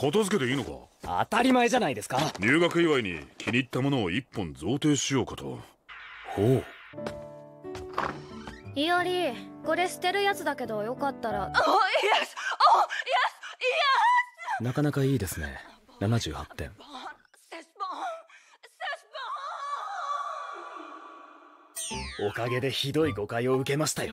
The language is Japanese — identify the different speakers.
Speaker 1: 片付けていいのか？
Speaker 2: 当たり前じゃないですか。
Speaker 1: 入学祝いに気に入ったものを1本贈呈しようかと。
Speaker 2: ほう。
Speaker 3: いおり、これ捨てるやつだけどよかったら。
Speaker 2: なかなかいいですね。78点。おかげでひどい誤解を受けましたよ。